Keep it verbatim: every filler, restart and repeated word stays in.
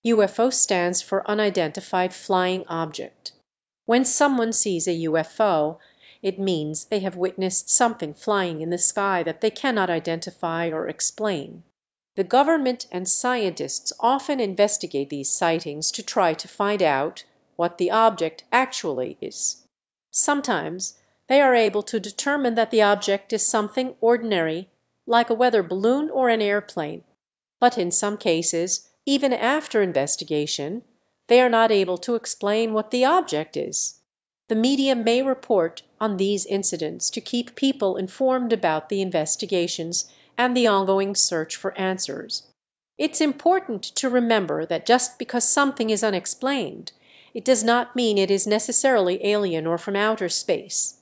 U F O stands for Unidentified Flying Object. When someone sees a U F O, it means they have witnessed something flying in the sky that they cannot identify or explain. The government and scientists often investigate these sightings to try to find out what the object actually is. Sometimes they are able to determine that the object is something ordinary, like a weather balloon or an airplane. But in some cases, even after investigation, they are not able to explain what the object is. The media may report on these incidents to keep people informed about the investigations and the ongoing search for answers. It's important to remember that just because something is unexplained, it does not mean it is necessarily alien or from outer space.